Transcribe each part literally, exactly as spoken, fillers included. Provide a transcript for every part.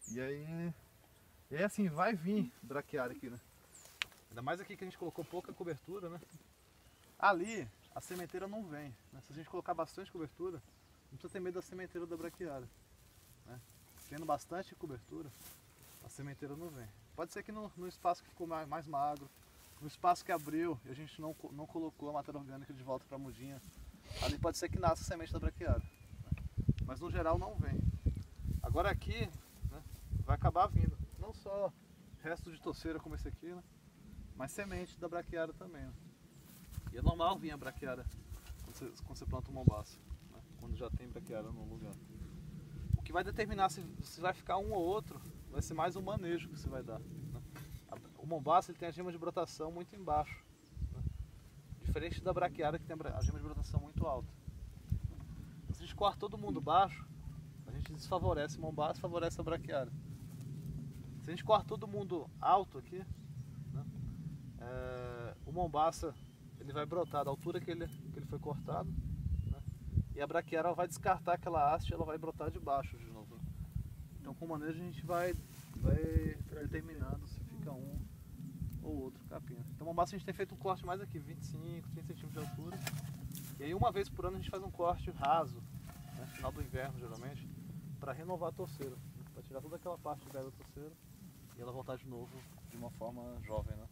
E aí, e aí assim, vai vir braquiária aqui, né? Ainda mais aqui que a gente colocou pouca cobertura, né? Ali, a sementeira não vem, né? Se a gente colocar bastante cobertura, não precisa ter medo da sementeira da braquiária, né? Tendo bastante cobertura, a sementeira não vem. Pode ser que no, no espaço que ficou mais, mais magro, no espaço que abriu e a gente não, não colocou a matéria orgânica de volta para a mudinha, ali pode ser que nasça a semente da braquiária, né? Mas no geral não vem. Agora aqui, né, vai acabar vindo, não só resto de torceira como esse aqui, né, mas semente da braquiária também, né? E é normal vir a braquiária quando você, quando você planta um mombaça, né, quando já tem braquiária no lugar. O que vai determinar se, se vai ficar um ou outro vai ser mais o manejo que você vai dar, né? O mombaça ele tem a gema de brotação muito embaixo, né, diferente da braquiária que tem a gema de brotação muito alta. Então, se a gente corta todo mundo baixo, a gente desfavorece o mombaça e favorece a braquiária. Se a gente corta todo mundo alto aqui, né, é, o mombaça ele vai brotar da altura que ele, que ele foi cortado, né, e a braquiária vai descartar aquela haste e ela vai brotar de baixo de novo. Então com o manejo a gente vai, vai determinando se fica um ou outro capim. Então o mombaça a gente tem feito um corte mais aqui, vinte e cinco, trinta centímetros de altura. E aí uma vez por ano a gente faz um corte raso, né, final do inverno geralmente, para renovar a torceira, né, para tirar toda aquela parte velha da torceira e ela voltar de novo de uma forma jovem, né?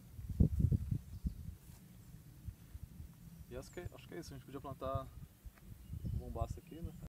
E acho que, acho que é isso, a gente podia plantar o mombaça aqui, né?